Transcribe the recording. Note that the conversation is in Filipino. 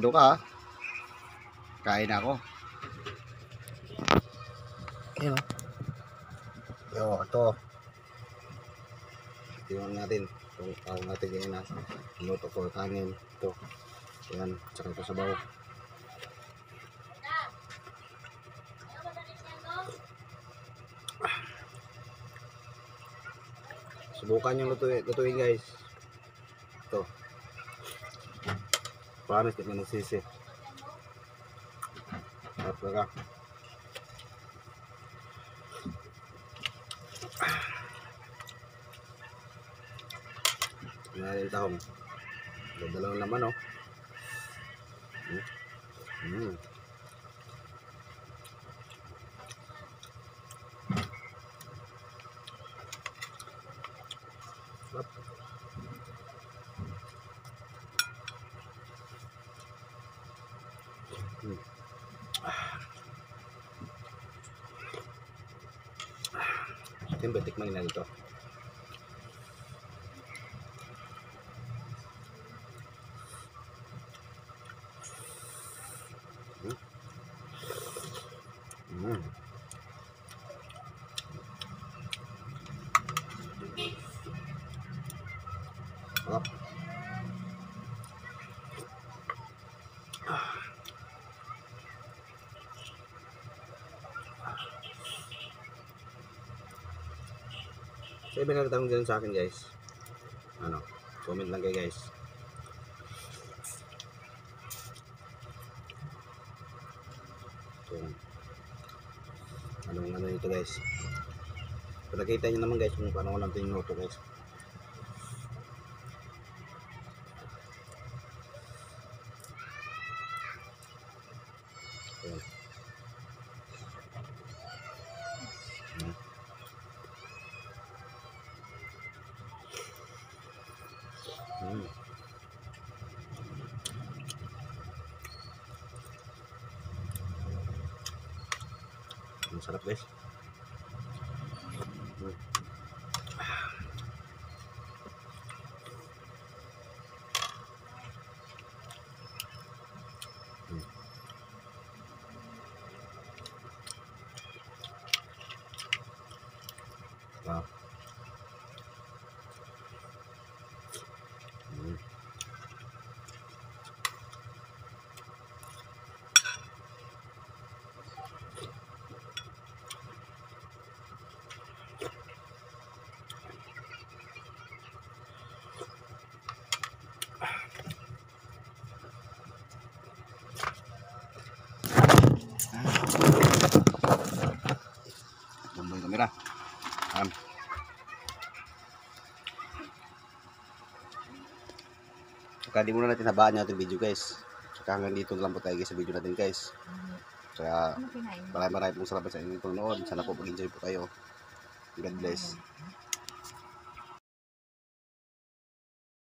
sigurado ka ha. Kain ako. Ayan o. Ito. Tingnan natin. Itong tawag natin ganyan na. Luto ko kanin. Ito. Ayan. Tsaka ito sa bawo. Subukan yung lutuin guys. Ito. Promise di mo nagsisi. Sarap talaga. Tingnan yung tahong. Dalawang laman oh. Sarap. Siyempre, tikman na dito. Sarap. So, may nagtanong din sa akin guys. Comment lang kayo guys. So, ano ito guys. Pagkakita nyo naman guys kung paano ko lang ito yung luto guys. Ayan. Ang sarap guys. Wow. Bomboy kamera. Saka di muna natin habaan yung ating video guys. Saka hanggang dito lang po tayo guys sa video natin guys. Saka maraming pong salamat sa inyong panonood. Sana po mag-enjoy po kayo. God bless.